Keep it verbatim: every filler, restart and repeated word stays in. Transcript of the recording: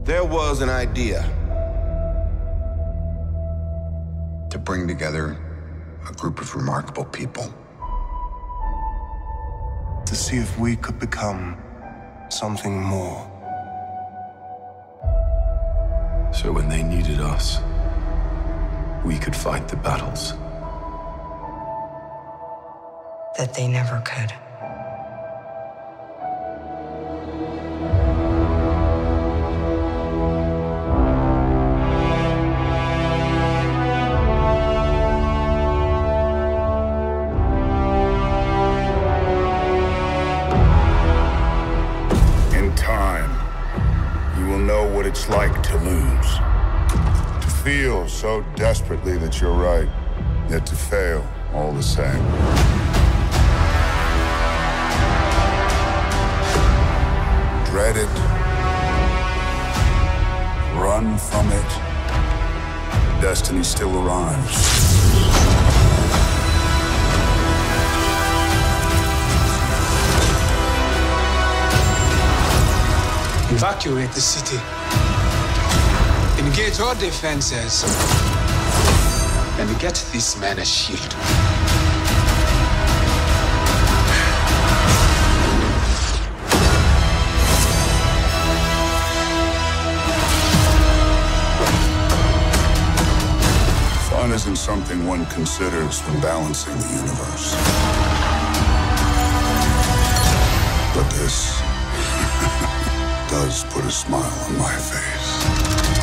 There was an idea to bring together a group of remarkable people. To see if we could become something more. So when they needed us, we could fight the battles that they never could. In time, you will know what it's like to lose. To feel so desperately that you're right, yet to fail all the same. Dread it. Run from it. Destiny still arrives. Evacuate the city. Engage all defenses. And get this man a shield. Fun isn't something one considers when balancing the universe. But this does put a smile on my face.